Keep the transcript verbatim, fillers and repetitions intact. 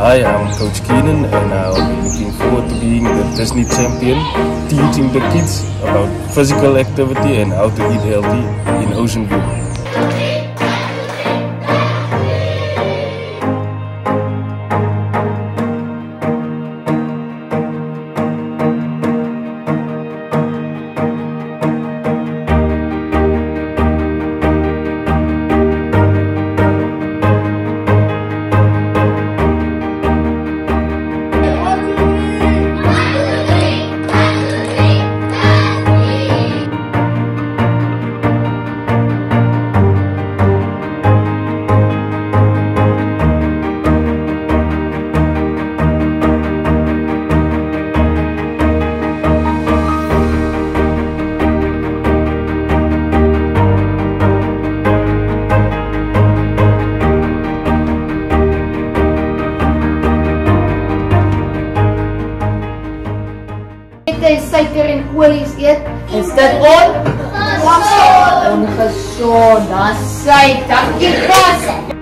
Hi, I'm Coach Keenan and I'll be looking forward to being the Disney champion, teaching the kids about physical activity and how to eat healthy in Ocean View. Jy suiker en olies eet, is dit on? Ongezond, dan sy, dankie Kas!